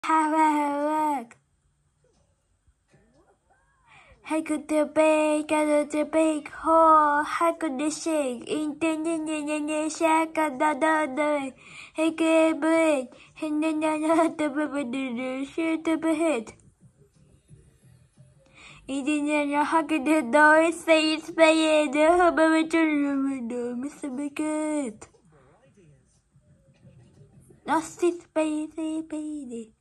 Look. Hay could the bake, gather the bake hole, how could the shake, in the shack at the hey, gay break, and then the shoot of a head. Eating hug the door, say it's bad, the hubber window, Mr. Bigot. Nasty baby, baby.